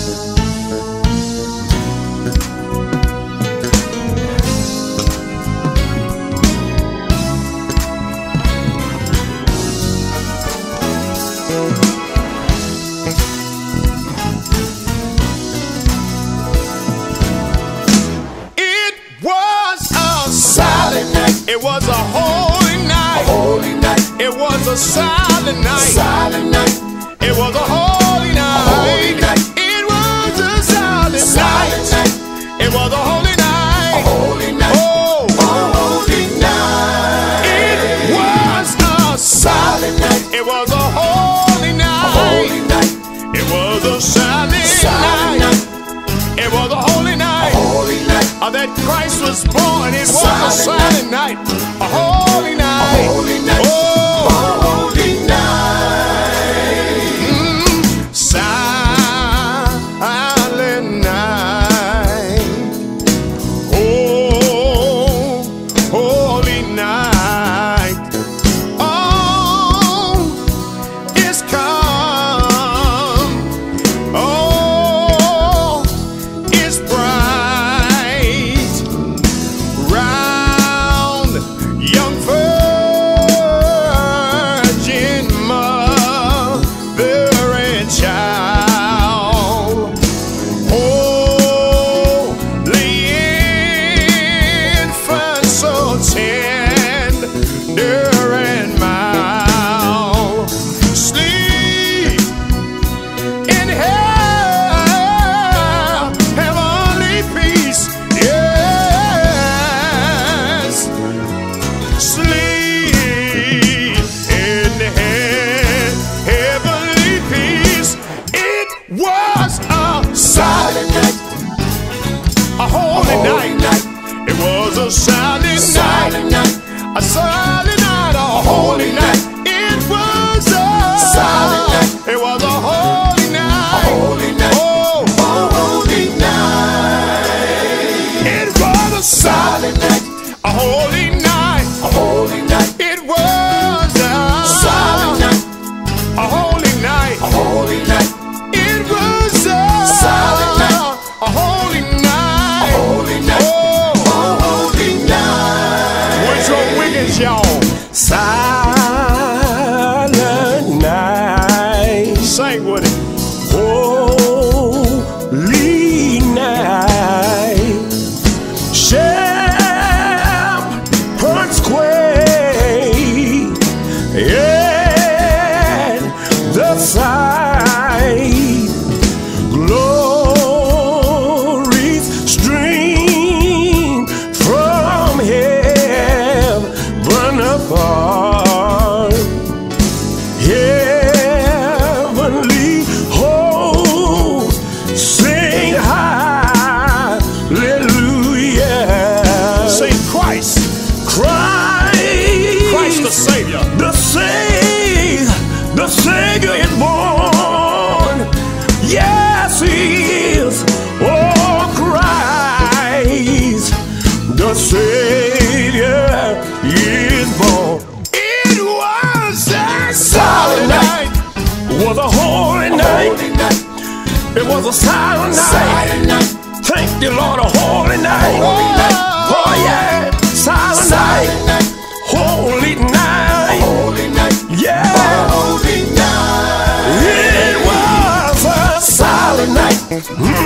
It was a holy night. A holy night. It was a silent night. Silent night. It was a holy night. A holy night. It was a silent night. It was a holy night. A holy night. Oh, a holy night. It was a silent night. It was a holy night. A holy night. It was a silent night. It was a holy night. A holy night. That Christ was born. It was a silent night. A holy night. A holy night. Oh, a holy night. Silent night. Oh, holy night. Oh, it's come. Oh, it's bright. Round young virgin mother and child, holy infant, so tender and mild, sleep in hell, heavenly peace, yes. Sleep in heavenly peace. It was a silent night, a holy night. It was a silent night, a silent night, a holy night. It was a silent night. It was a holy night, a holy night. Oh, a holy night. It was a silent night, a holy night. A holy night. It was a silent night. A holy night. A holy night. It was a silent night. A holy night. A holy night. Oh, a holy night. Woodrow Wiggins, y'all. Silent night. Sing with it. Holy night. Shepherd's quake and the sight, glories stream from heaven apart. Heavenly hosts sing hallelujah. Sing Christ. Christ the Savior. The Savior is born. Yes, He is. Oh, Christ, the Savior is born. It was a silent night. It was a holy night. It was a silent night. Thank the Lord, a holy night. Oh yeah, silent night. Holy night. Yeah. Holy night. It was a silent night.